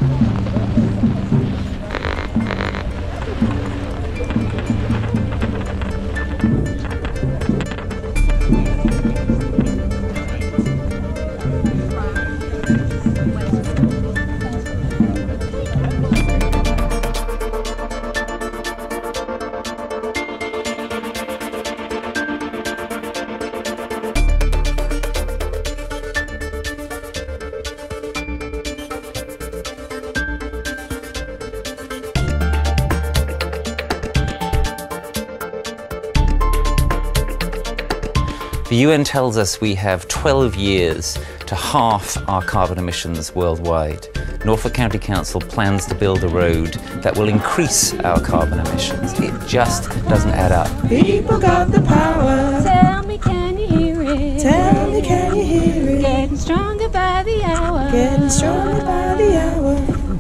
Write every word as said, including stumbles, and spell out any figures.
The U N tells us we have twelve years to halve our carbon emissions worldwide. Norfolk County Council plans to build a road that will increase our carbon emissions. It just doesn't add up. People got the power. Tell me, can you hear it? Tell me, can you hear it? Getting stronger by the hour. Getting stronger by the hour.